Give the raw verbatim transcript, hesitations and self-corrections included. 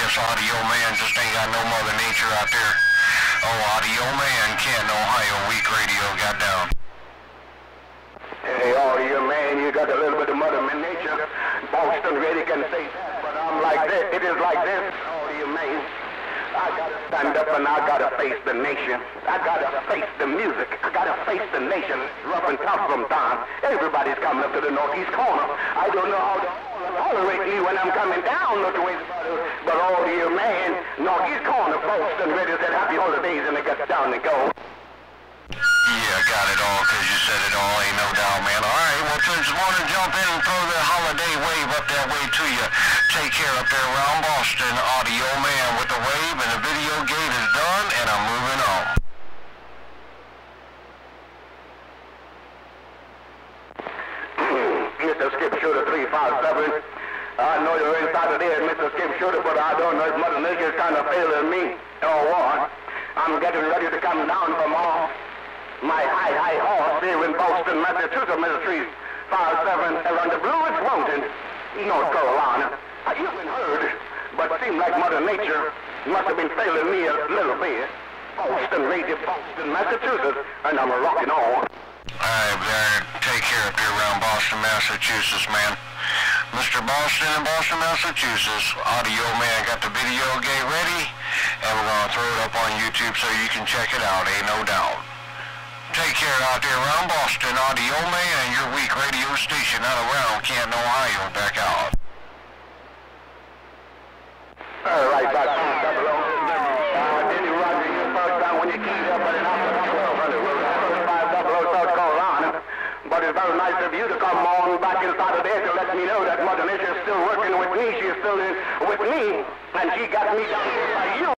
this Audio Man just ain't got no Mother Nature out there. Oh, Audio Man, Canton, Ohio, weak radio got down. Hey, Audio Man, you got a little bit of Mother Nature. Boston really can say that, but I'm like this. It is like this, Audio Man. I gotta stand up and I gotta face the nation. I gotta face the music. I gotta face the nation. It's rough and tough sometimes. Everybody's coming up to the northeast corner. I don't know how to tolerate me when I'm coming down the way. But all you man, northeast corner folks and ready said happy holidays and they got down and go. Yeah, got it all, cause you said it all, ain't no doubt, man. All right, well, just want to jump in and throw the holiday wave up that way to you. Take care up there around Boston, Audio Man with the wave, and the video gate is done, and I'm moving on. Mister Skip Shooter three five seven. I know you're inside of there, Mister Skip Shooter, but I don't know if Mother Nature's kind of failing me or what. I'm getting ready to come down from off my high, high horse here in Boston, Massachusetts, Mister three five seven, around the Blue Ridge Mountain, North Carolina. I even heard, but it seemed like Mother Nature must have been failing me a little bit. Boston, radio, Boston, Massachusetts, and I'm rocking on. All right, Barry, take care up here around Boston, Massachusetts, man. Mister Boston in Boston, Massachusetts, Audio Man got the video gate ready, and we're going to throw it up on YouTube so you can check it out, ain't no doubt. Take care out there around Boston, Audio Man, your weak radio station out around Canton, Ohio, back out. All right, back to double O. Uh, Denny Rogers, you first time when you keyed up at an office twelve hundred, five double O, South Carolina. But it's very nice of you to come on back inside of there to let me know that Mother Nature is still working with me. She's still in with me, and she got me down here by you.